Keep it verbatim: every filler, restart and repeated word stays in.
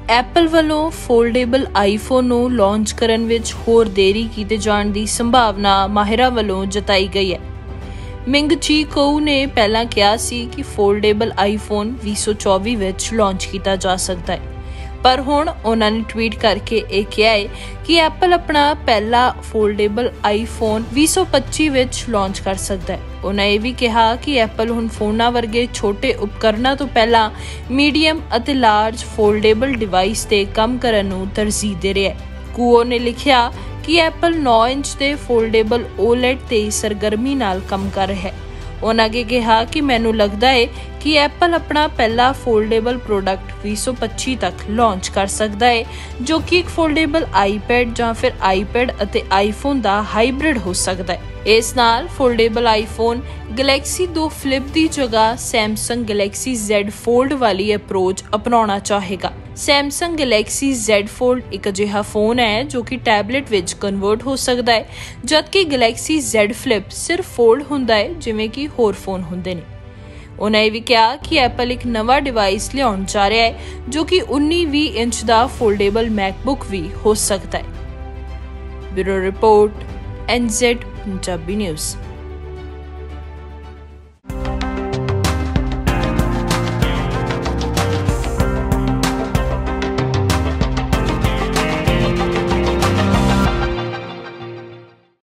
Apple ਵੱਲੋਂ foldable iPhone ਨੂੰ launch ਕਰਨ ਵਿੱਚ ਹੋਰ ਦੇਰੀ ਕੀਤੇ ਜਾਣ ਦੀ ਸੰਭਾਵਨਾ ਮਾਹਿਰਾਂ ਵੱਲੋਂ ਜਤਾਈ ਗਈ ਹੈ। ਮਿੰਗ ਚੀ ਕੋਊ ਨੇ ਪਹਿਲਾਂ ਕਿਹਾ ਸੀ ਕਿ ਫੋਲਡੇਬਲ ਆਈਫੋਨ ਵੀਹ ਸੌ ਚੌਵੀ ਵਿੱਚ ਲਾਂਚ ਕੀਤਾ ਜਾ ਸਕਦਾ ਹੈ, ਪਰ ਹੁਣ ਉਹਨਾਂ ਨੇ ਟਵੀਟ ਕਰਕੇ ਇਹ ਕਿਹਾ ਹੈ ਕਿ ਐਪਲ ਆਪਣਾ ਪਹਿਲਾ ਫੋਲਡੇਬਲ ਆਈਫੋਨ ਵੀਹ ਸੌ ਪੱਚੀ ਵਿੱਚ ਲਾਂਚ ਕਰ ਸਕਦਾ ਹੈ। ਉਹਨਾਂ ਇਹ ਵੀ ਕਿਹਾ ਕਿ ਐਪਲ ਹੁਣ ਫੋਨਾਂ ਵਰਗੇ ਛੋਟੇ ਉਪਕਰਨਾਂ ਤੋਂ ਪਹਿਲਾਂ ਮੀਡੀਅਮ ਅਤੇ ਲਾਰਜ ਫੋਲਡੇਬਲ ਡਿਵਾਈਸ ਤੇ ਕੰਮ ਕਰਨ ਨੂੰ ਤਰਜੀਹ ਦੇ ਰਿਹਾ ਹੈ। ਕੂਓ ਨੇ ਲਿਖਿਆ ਕਿ ਐਪਲ ਨੌ ਇੰਚ ਦੇ ਫੋਲਡੇਬਲ ਓਲੈਡ ਤੇ ਸਰਗਰਮੀ ਨਾਲ ਕੰਮ ਕਰ ਰਿਹਾ ਹੈ। ਉਹਨਾਂ ਅੱਗੇ ਕਿਹਾ ਕਿ ਮੈਨੂੰ ਲੱਗਦਾ ਹੈ ਕਿ ਐਪਲ ਆਪਣਾ ਪਹਿਲਾ ਫੋਲਡੇਬਲ ਪ੍ਰੋਡਕਟ ਵੀਹ ਸੌ ਪੱਚੀ ਤੱਕ ਲਾਂਚ ਕਰ ਸਕਦਾ ਹੈ, ਜੋ ਕਿ ਇੱਕ ਫੋਲਡੇਬਲ ਆਈਪੈਡ ਜਾਂ ਫਿਰ ਆਈਪੈਡ ਅਤੇ ਆਈਫੋਨ ਦਾ ਹਾਈਬ੍ਰਿਡ ਹੋ ਸਕਦਾ ਹੈ। ਇਸ ਨਾਲ ਫੋਲਡੇਬਲ ਆਈਫੋਨ ਗੈਲੈਕਸੀ ਦੋ ਫਲਿਪ ਦੀ ਜਗ੍ਹਾ ਸੈਮਸੰਗ ਗੈਲੈਕਸੀ ਜ਼ੈਡ ਫੋਲਡ ਵਾਲੀ ਅਪਰੋਚ ਅਪਣਾਉਣਾ ਚਾਹੇਗਾ। ਸੈਮਸੰਗ ਗੈਲੈਕਸੀ ਜ਼ੈਡ ਫੋਲਡ ਇੱਕ ਅਜਿਹਾ ਫੋਨ ਹੈ ਜੋ ਕਿ ਟੈਬਲੇਟ ਵਿੱਚ ਕਨਵਰਟ ਹੋ ਸਕਦਾ ਹੈ, ਜਦਕਿ ਗੈਲੈਕਸੀ ਜ਼ੈਡ ਫਲਿਪ ਸਿਰਫ ਫੋਲਡ ਹੁੰਦਾ ਹੈ ਜਿਵੇਂ ਕਿ ਹੋਰ ਫੋਨ ਹੁੰਦੇ ਨੇ। ਉਹਨਾਂ ਇਹ ਵੀ ਕਿਹਾ ਕਿ ਐਪਲ ਇੱਕ ਨਵਾਂ ਡਿਵਾਈਸ ਲਿਆਉਣ ਜਾ ਰਿਹਾ ਹੈ ਜੋ ਕਿ ਉੱਨੀ ਵੀਹ ਇੰਚ ਦਾ ਫੋਲਡੇਬਲ ਮੈਕਬੁੱਕ ਵੀ ਹੋ ਸਕਦਾ ਹੈ। Bureau report, N Z Punjabi news.